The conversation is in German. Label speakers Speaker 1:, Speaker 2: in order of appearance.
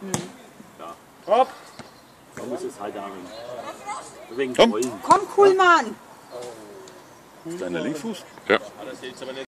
Speaker 1: Ja.
Speaker 2: Hopp!
Speaker 1: Man muss es halt haben. Wegen
Speaker 3: Komm.
Speaker 1: Rollen.
Speaker 4: Komm, Kuhlmann!
Speaker 3: Deiner Linksfuß?
Speaker 5: Ja.